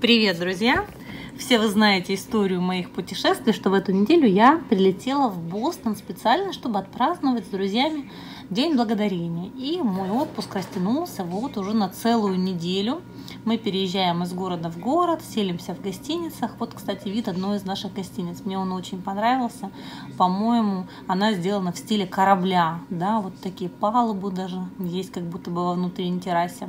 Привет, друзья! Все вы знаете историю моих путешествий, что в эту неделю я прилетела в Бостон специально, чтобы отпраздновать с друзьями День Благодарения. И мой отпуск растянулся вот уже на целую неделю. Мы переезжаем из города в город, селимся в гостиницах. Вот, кстати, вид одной из наших гостиниц. Мне он очень понравился. По-моему, она сделана в стиле корабля. Да, вот такие палубы даже есть, как будто бы во внутренней террасе.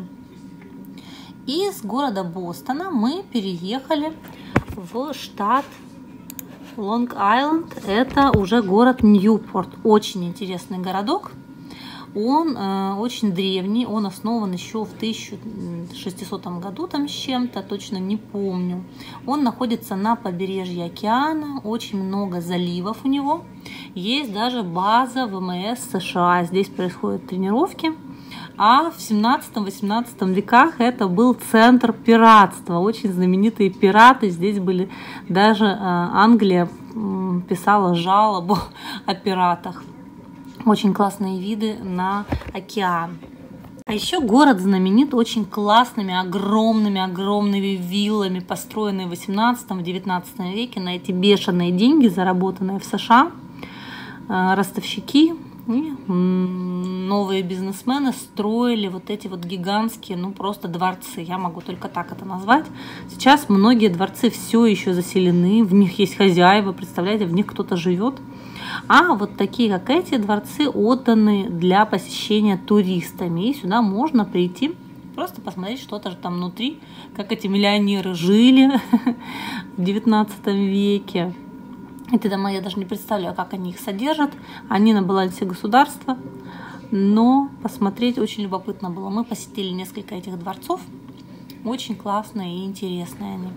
Из города Бостона мы переехали в штат Лонг-Айленд. Это уже город Ньюпорт. Очень интересный городок. Он очень древний. Он основан еще в 1600 году там с чем-то, точно не помню. Он находится на побережье океана. Очень много заливов у него. Есть даже база ВМС США. Здесь происходят тренировки. А в 17-18 веках это был центр пиратства. Очень знаменитые пираты. Здесь были даже Англия писала жалобу о пиратах. Очень классные виды на океан. А еще город знаменит очень классными, огромными виллами, построенные в 18-19 веке на эти бешеные деньги, заработанные в США. Ростовщики и новые бизнесмены строили вот эти вот гигантские, просто дворцы. Я могу только так это назвать. Сейчас многие дворцы все еще заселены, в них есть хозяева, представляете, в них кто-то живет. А вот такие, как эти дворцы, отданы для посещения туристами. И сюда можно прийти, просто посмотреть что-то же там внутри, как эти миллионеры жили в 19 веке. Эти дома я даже не представляю, как они их содержат. Они на балансе государства. Но посмотреть очень любопытно было. Мы посетили несколько этих дворцов. Очень классные и интересные они.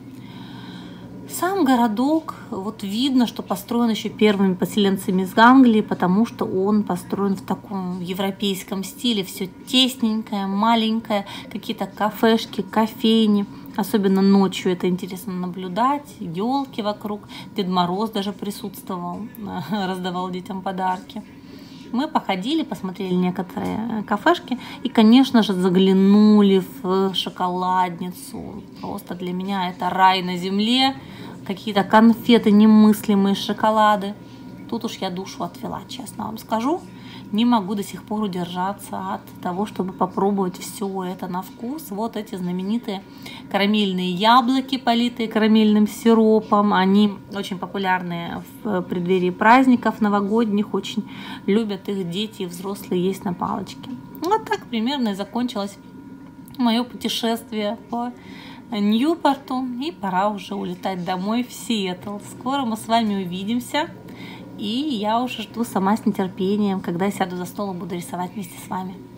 Сам городок, вот видно, что построен еще первыми поселенцами из Англии, потому что он построен в таком европейском стиле. Все тесненькое, маленькое, какие-то кафешки, кофейни. Особенно ночью это интересно наблюдать. Елки вокруг, Дед Мороз даже присутствовал, раздавал детям подарки. Мы походили, посмотрели некоторые кафешки и, конечно же, заглянули в шоколадницу. Просто для меня это рай на земле. Какие-то конфеты немыслимые, шоколады. Тут уж я душу отвела, честно вам скажу. Не могу до сих пор удержаться от того, чтобы попробовать все это на вкус. Вот эти знаменитые карамельные яблоки, политые карамельным сиропом. Они очень популярны в преддверии праздников новогодних. Очень любят их дети и взрослые есть на палочке. Вот так примерно и закончилось мое путешествие по Ньюпорту. И пора уже улетать домой в Сиэтл. Скоро мы с вами увидимся. И я уже жду сама с нетерпением, когда сяду за стол и буду рисовать вместе с вами.